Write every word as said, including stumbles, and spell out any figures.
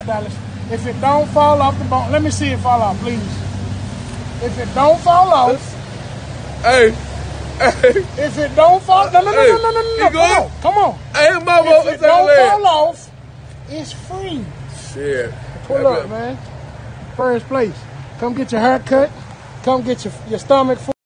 Dallas. If it don't fall off the bone, let me see it fall off, please. If it don't fall off. Hey. Hey. If it don't fall, no, no, no, hey. no, no, no, no, no. Come on, come on. Hey, mama, if it don't fall off, it's free. Shit. Pull up, man. First place. Come get your hair cut. Come get your, your stomach full.